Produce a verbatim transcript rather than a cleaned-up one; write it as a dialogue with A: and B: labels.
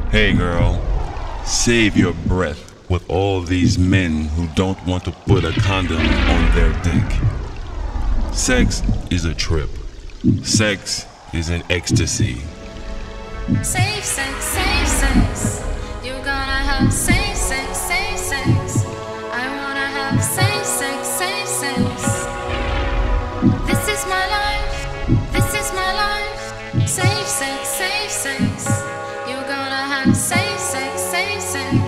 A: Hey girl, save your breath with all these men who don't want to put a condom on their dick. Sex is a trip. Sex is an ecstasy.
B: Safe sex, safe sex. You're gonna have safe sex, safe sex. I wanna have safe sex, safe sex. This is my life, this is my life. Safe sex, safe sex. You're gonna have safe sex, safe sex.